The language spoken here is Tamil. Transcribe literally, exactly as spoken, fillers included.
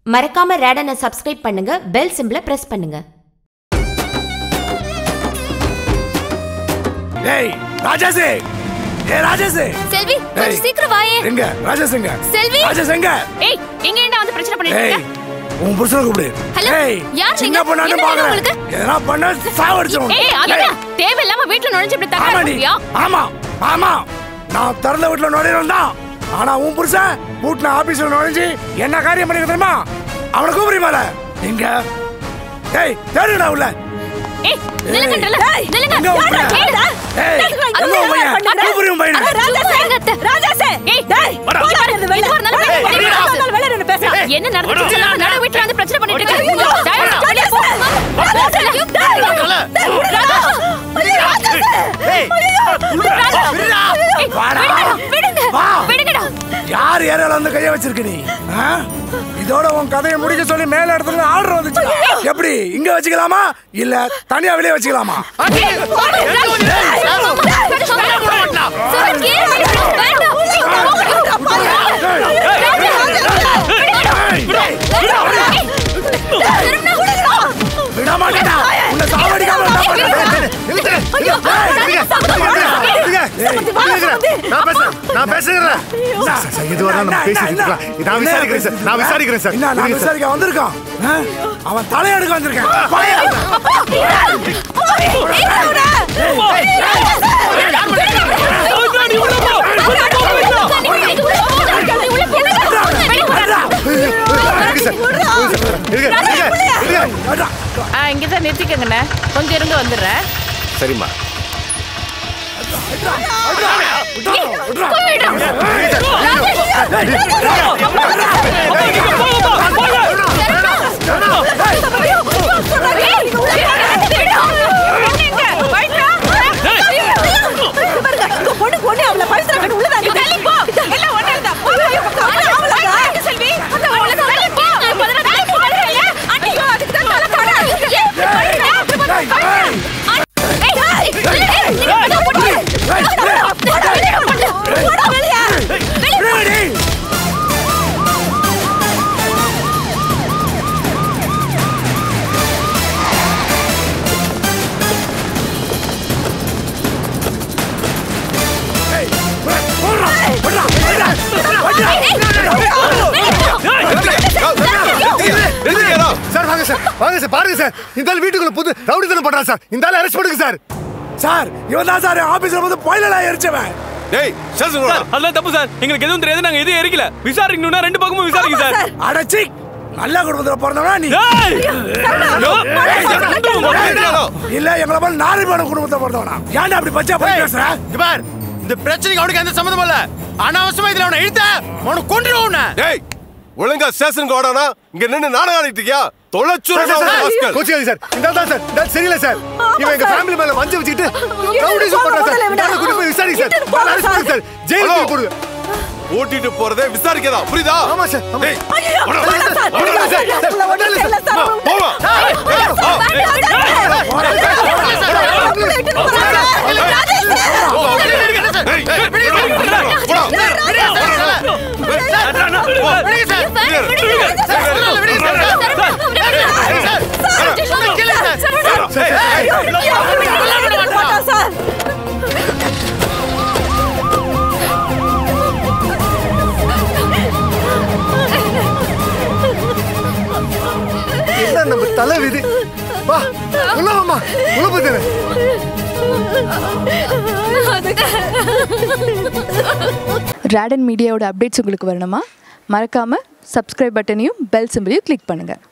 மறக்காம ரேடனை சப்ஸ்கிரைப் பண்ணுங்க, பெல் சிம்பலை பிரஸ் பண்ணுங்க. ஏய் ராஜேஷ், ஏய் ராஜேஷ். செல்வி, கொஞ்சம் சீக்கிரம் வாயே. எங்க ராஜேஷ் எங்க? செல்வி. ராஜேஷ் எங்க? ஏய், இங்க என்ன வந்து பிரச்சனை பண்ணிட்டு இருக்க? உன் புருஷனை கூப்பிடு. ஏய், யார் நீங்க? சின்ன பொண்ணானு பாக்குறேன். எதனா பண்ண சாவடிச்சுறோம். ஏய், அதான் தேவையில்லாம வீட்ல நுழைஞ்சு இப்படி தக்கா பண்ணியா? ஆமா ஆமா, நான் திறந்த வீட்ல நுழைறேன் தான். ஆனா உன் புருஷன் வீட்ல ஆபீஸ்ல நுழைஞ்சு என்ன காரியம் பண்ணிக்க தெரியுமா? அவனை கூப்பிடுறீ மேல. எங்க? ஏய் தேடுடா உள்ள. ஏய் நில்லுங்கடல, நில்லுங்க. யாரா? ஏய் எங்க பையன்? கூப்பிடுறீ பையன். ராஜாசே, ராஜாசே. ஏய் டேய், போடா இருந்து வெளிய. இதனால வெளிய நின்னு பேச. என்ன நடந்துச்சு? நட வீட்ல வந்து பிரச்சனை பண்ணிட்டு இருக்க. ராஜாசே. ஏய் விடுடா. வாடா. விடுங்க. விடுங்கடா. யார் ஏறல வந்து கைய வச்சிருக்க நீ? இதோட உன் கதையை முடிக்க சொல்லி மேல இடத்துல ஆர்டர் வந்துச்சு. எப்படி இங்க வச்சுக்கலாமா இல்ல தனியா வெளியே வச்சுக்கலாமா? விட மாட்டேடா. உன்னை சாவடிக்காம நான் பேசுறேன். நான் பேசுறேன். இதுவரை நம்ம பேசிட்டு இருக்கலாம். நான் விசாரிக்கிறேன் சார். நான் விசாரிக்கிறேன் சார். என்ன நான் விசாரிக்க வந்திருக்கான்? அவன் தலையெடுக்க வந்திருக்கான். இங்கதான் நிறுத்திக்கங்கண்ணே, கொஞ்சம் இருந்து வந்துடுறேன். சரிம்மா. சார் வாங்க சார், வாங்க சார். பாருங்க சார், இந்த ஆள் வீட்டுக்குள்ள புது ரவுடித்தனம் பண்றான் சார். இந்த ஆள் அரெஸ்ட் பண்ணுங்க சார். சார் இவன் தான் சார் ஆபீஸ்ல வந்து பாயிலலா எரிச்சவன். டேய் ஸ்டேஷன் வா. அதெல்லாம் தப்பு சார். எங்களுக்கு எதுவும் தெரியாது, நாங்க எதுவும் எரிக்கல. விசாரிக்கணும்னா ரெண்டு பக்கமும் விசாரிங்க சார். அடச்சி, நல்ல குடும்பத்துல பிறந்தவனா நீ? இல்ல எங்கள போல நாலு பேர் குடும்பத்துல பிறந்தவனா? ஏன்டா அப்படி பச்சை போய் பேசுற? பார், இந்த பிரச்சனைக்கு அவனுக்கு எந்த சம்பந்தமும் இல்ல. அனாவசியமா இதுல அவனை இழுத்த அவனை கொன்றுவோம். டேய் ஒழுங்கா ஸ்டேஷனுக்கு வாடானா. இங்க நின்னு நாடகம் ஆடிட்டு இருக்கியா? தொலைச்சுறடா ராஸ்கல். கோச்சியாதீங்க சார். இந்த ஆள் தான் சார். இந்த ஆள் சரியில்லை சார். இவன் எங்க ஃபேமிலி மேல வஞ்ச வச்சிட்டு ரவுடிசம் பண்றான் சார். இந்த ஆளை கூட்டி போய் விசாரிங்க சார். அரெஸ்ட் பண்ணுங்க சார். ஜெயிலுக்கு போடுங்க. ஓட்டிட்டு போறதே விசாரிக்கதா, புரியுதா? ஆமா சார். டேய் போடா சார். போடா சார். போவா. என்ன நம்ம தலை விதி. வா உள்ளவம்மா, உள்ள போதேனே. ராடன் மீடியாவோட அப்டேட்ஸ் உங்களுக்கு வரணுமா? மறக்காமல் சப்ஸ்கிரைப் பட்டனையும் பெல் சிம்பலையும் கிளிக் பண்ணுங்கள்.